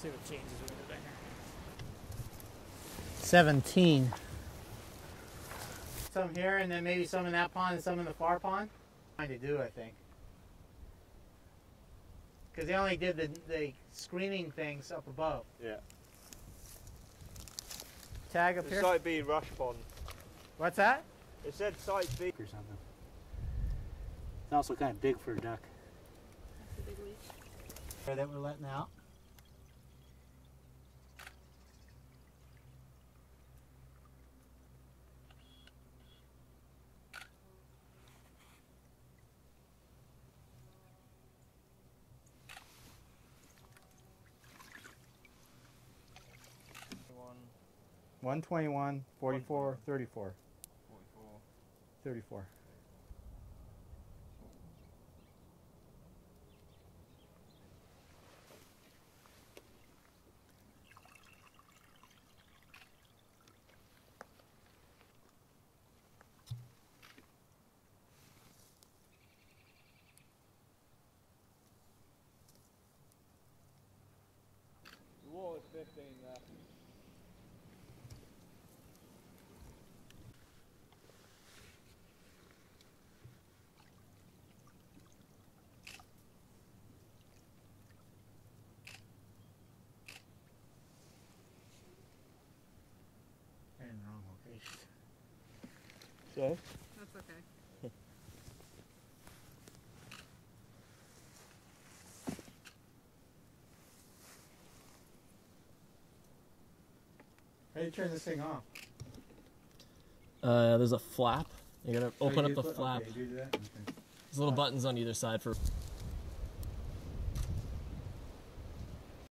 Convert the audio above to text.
see what changes we do there. 17. Some here, and then maybe some in that pond and some in the far pond. Trying to do, I think. Because they only did the screening things up above. Yeah. Tag up here. Site B, rush pond. What's that? It said site B. Or something. It's also kind of big for a duck. That's a big leak. That we're letting out. One, 121, 44, 34. 44. 34. The water's 15 there. In the wrong location. So? That's okay. How do you turn this thing off? There's a flap. You gotta open up the Okay, flap. you do that? Okay. There's little buttons on either side for